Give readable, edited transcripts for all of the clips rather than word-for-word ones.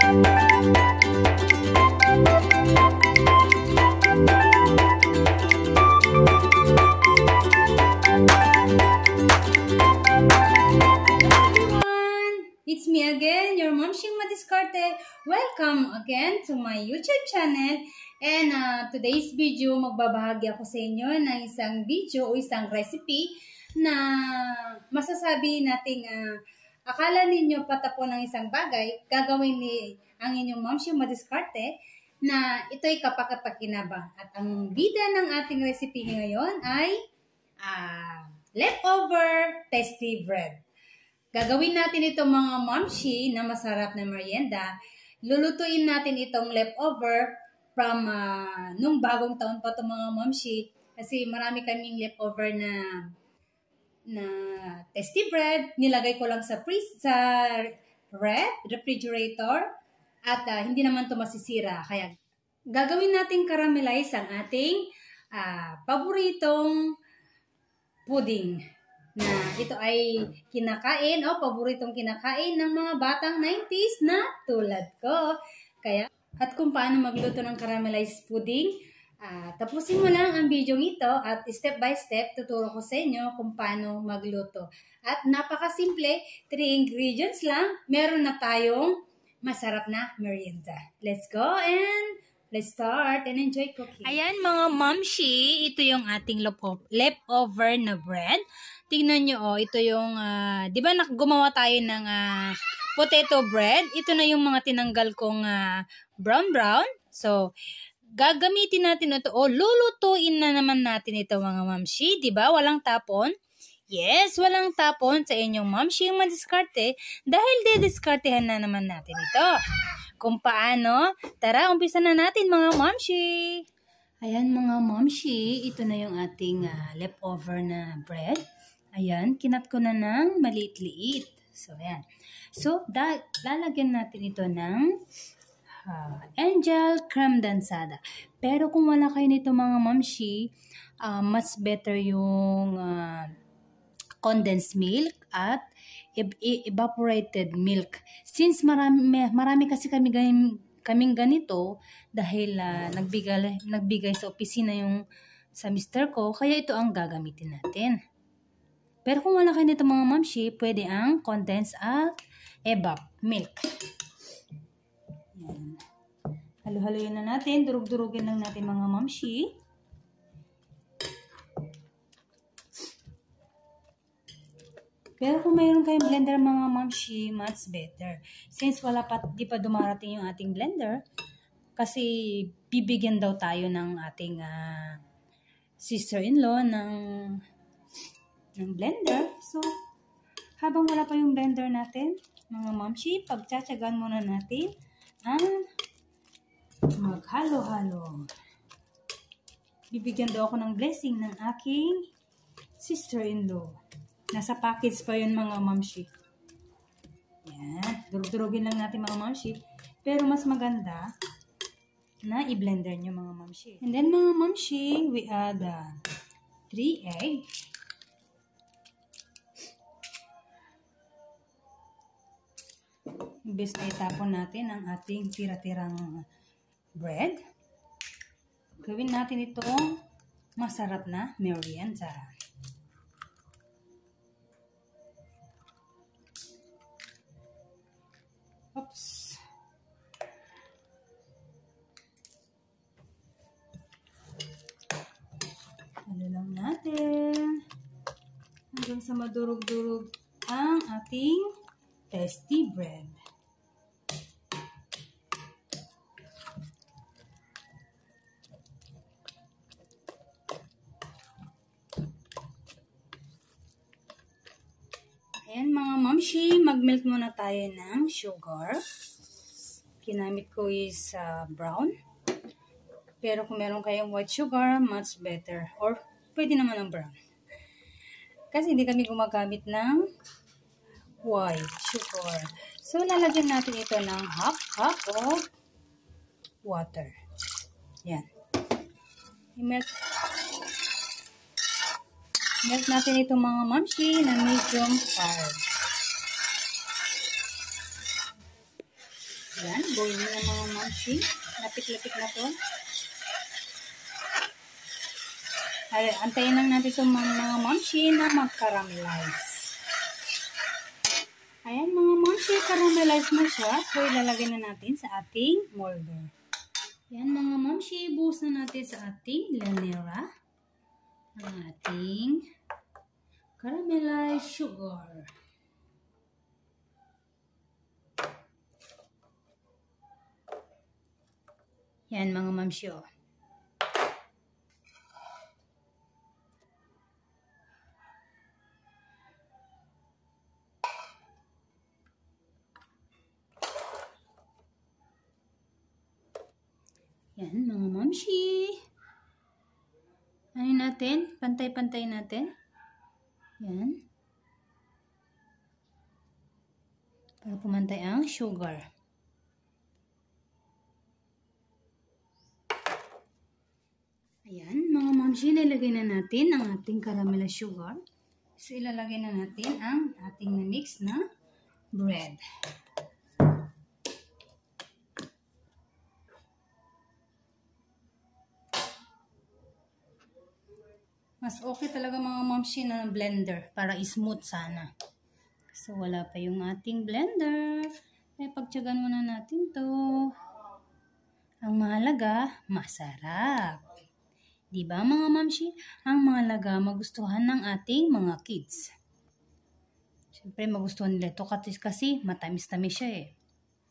It's me again, your Mom Shing Madiskarte. Welcome again to my YouTube channel. And today's video, magbabahagi ako sa inyo ng isang video o isang recipe na masasabi nating akala ninyo patapo ng isang bagay, gagawin ni ang inyong Mom Shing Madiskarte na ito'y kapakapakinabang. At ang bida ng ating recipe ngayon ay leftover tasty bread. Gagawin natin itong mga momshi na masarap na merienda. Lulutuin natin itong leftover from nung bagong taon pa itong mga momshi. Kasi marami kaming leftover na tasty bread. Nilagay ko lang sa refrigerator. At hindi naman ito masisira. Kaya gagawin natin caramelize ang ating paboritong pudding. Na ito ay kinakain o paboritong kinakain ng mga batang 90s na tulad ko. Kaya, at kung paano magluto ng caramelized pudding, tapusin mo lang ang video ito at step by step tuturo ko sa inyo kung paano magluto. At napakasimple, 3 ingredients lang, meron na tayong masarap na merienda. Let's go and let's start and enjoy cooking. Ayan mga momshi, ito yung ating leftover na bread. Tingnan nyo, ito yung, di ba gumawa tayo ng potato bread? Ito na yung mga tinanggal kong brown. So, gagamitin natin ito, lulutuin na naman natin ito mga mamshi. Di ba? Walang tapon. Yes, walang tapon sa inyong mamshi yung madiskarte dahil didiskartehan na naman natin ito. Kung paano, tara, umpisa na natin mga mamshi. Ayan mga mamshi, ito na yung ating leftover na bread. Ayan, kinat ko na ng maliit-liit. So, ayan. So, lalagyan natin ito ng Angel Creme Dansada. Pero kung wala kayo nito mga mamshi, mas better yung condensed milk at evaporated milk. Since marami kasi kaming ganito dahil nagbigay sa opisina yung sa mister ko, kaya ito ang gagamitin natin. Pero kung wala kayo nito mga mamshi, pwede ang condensed at evap milk. Yan. Halo-haloyin na natin. Durug-durugin lang natin mga mamshi. Pero kung mayroon kayong blender mga mamshi, much better. Since di pa dumarating yung ating blender, kasi bibigyan daw tayo ng ating sister-in-law ng blender. So, habang wala pa yung blender natin, mga mamshi, pagtsatsagan muna natin ang maghalo-halo. Bibigyan daw ako ng blessing ng aking sister-in-law. Nasa package pa yun mga mamshi. Yan. Durug-durugin lang natin mga mamshi. Pero mas maganda na i-blender nyo mga mamshi. And then mga mamshi, we add 3 eggs. Imbes na itapon natin ang ating tira-tirang bread, gawin natin itong masarap na merienda. Oops. Ano lang natin hanggang sa madurog-durog ang ating tasty bread. Ayan mga mamshi, mag-melt muna tayo ng sugar. Kinamit ko is brown. Pero kung meron kayong white sugar, much better. Or pwede naman ang brown. Kasi hindi kami gumagamit ng white sugar. So, lalagyan natin ito ng half cup of water. Yan. I-melt natin itong mga mamshi na medium fire. Yan, boil na mga mamshi. Lapit-lapit na to. Ay, antayin lang natin itong mga mamshi na mag-caramelize. Ayan mga mamshi, caramelize na siya. So, ilalagay na natin sa ating molder. Ayan mga mamshi, buhos na natin sa ating lanera. Ang ating caramelized sugar. Yan mga mamshi. Yan mga mamshi. Ano natin? Pantay-pantay natin. Yan. Para pumantay ang sugar. Ayan, mga mamshi, ilalagay na natin ang ating caramelized sugar. So, ilalagay na natin ang ating na-mix na bread. Mas okay talaga mga mamshi na blender para smooth sana. So, wala pa yung ating blender. Kaya pagtyagan muna natin to. Ang mahalaga, masarap. Diba mga mamshi? Ang mahalaga, magustuhan ng ating mga kids. Siyempre, magustuhan nila ito kasi matamis-tamis siya eh.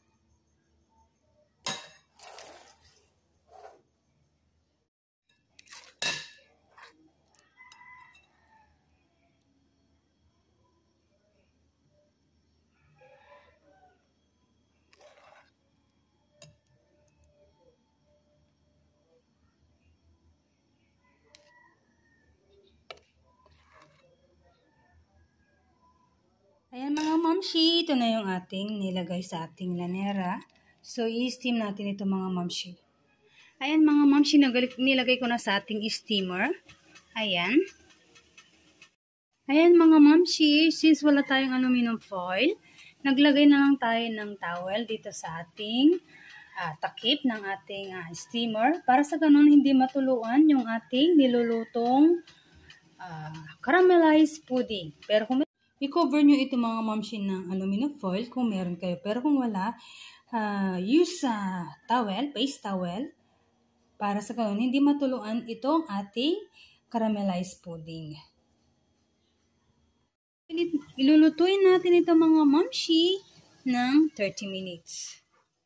Ayan mga mamshi, ito na yung ating nilagay sa ating lanera. So, i-steam natin ito mga mamshi. Ayan mga mamshi, nilagay ko na sa ating steamer. Ayan. Ayan mga mamshi, since wala tayong aluminum foil, naglagay na lang tayo ng towel dito sa ating takip ng ating steamer. Para sa ganun, hindi matuluan yung ating nilulutong caramelized pudding. Pero kung i-cover nyo ito mga mamshi ng aluminum foil kung meron kayo. Pero kung wala, use towel, paste towel. Para sa ganun, hindi matuluan itong ating caramelized pudding. Ilulutuin natin ito mga mamshi ng 30 minutes.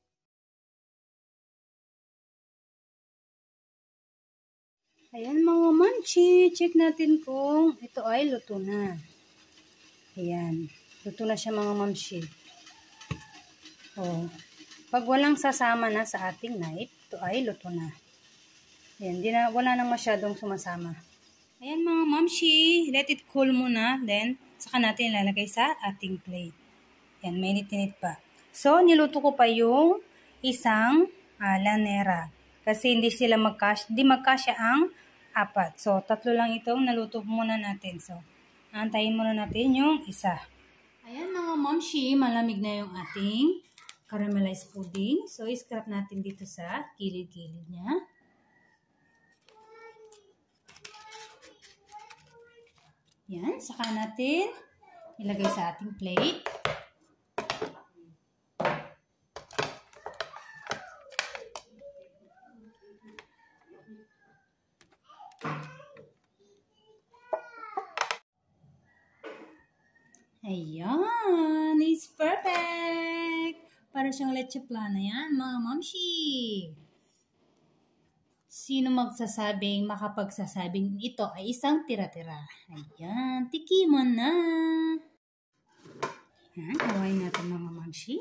Ayan mga mamshi, check natin kung ito ay luto na. Ayan. Luto na siya mga mamshi. Oh. Pag walang sasama na sa ating knife, ito ay luto na. Ayan. Wala nang masyadong sumasama. Ayan mga mamshi. Let it cool muna. Then, saka natin ilalagay sa ating plate. Ayan. Mainit-init pa. So, niluto ko pa yung isang lanera. Kasi hindi magkasya ang apat. So, tatlo lang itong naluto muna natin. So, antayin muna natin yung isa. Ayan mga mamshi, malamig na yung ating caramelized pudding. So, i-scrap natin dito sa gilid-gilid niya. Yan, saka natin ilagay sa ating plate. Ayan, it's perfect! Para siyang leche plana yan, mga mamshi. Sino makapagsasabing ito ay isang tira-tira? Ayan, tikiman na! Ayan, hawain natin mga mamshi.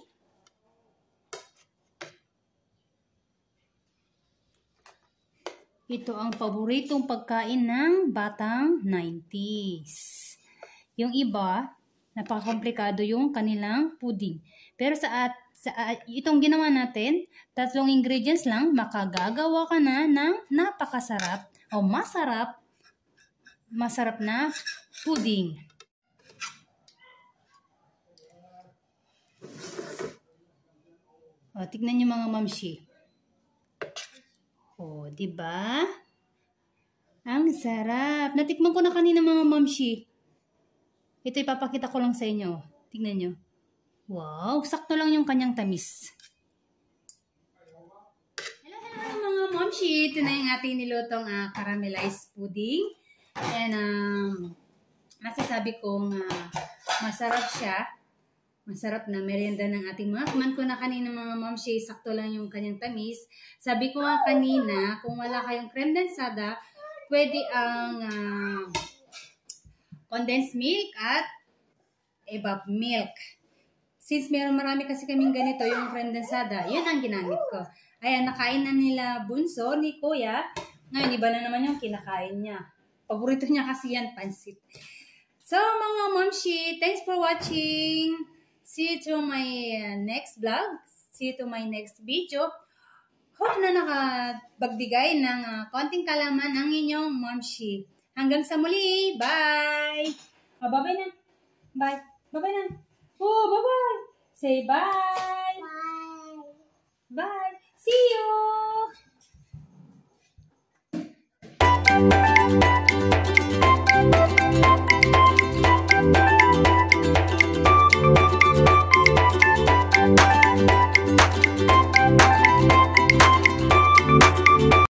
Ito ang paboritong pagkain ng batang 90s. Yung iba, napakakomplikado yung kanilang pudding. Pero itong ginawa natin, 3 ingredients lang, makagagawa ka na ng napakasarap o masarap na pudding. O, tignan niyo mga mamshi. O, diba? Ang sarap. Natikman ko na kanina mga mamshi. Ito ipapakita ko lang sa inyo. Tignan nyo. Wow, sakto lang yung kanyang tamis. Hello mga momshi. Ito na yung ating nilutong caramelized pudding. And masasabi kong masarap siya. Masarap na merienda ng ating mga kuman ko na kanina mga momshi. Sakto lang yung kanyang tamis. Sabi ko nga kanina, kung wala kayong creme densada, pwede ang condensed milk at evap milk. Since marami kasi kaming ganito, yung creme densada, yun ang ginamit ko. Ayan, nakain na nila bunso ni kuya. Ngayon, iba na naman yung kinakain niya. Paborito niya kasi yan, pansit. So, mga momshi, thanks for watching. See you to my next vlog. See you to my next video. Hope na nakapagbigay ng konting kalaman ang inyong momshi. Hanggang sa muli. Bye! Oh, bye-bye na. Bye. Bye-bye na. Oh, bye-bye. Say bye. Bye. Bye.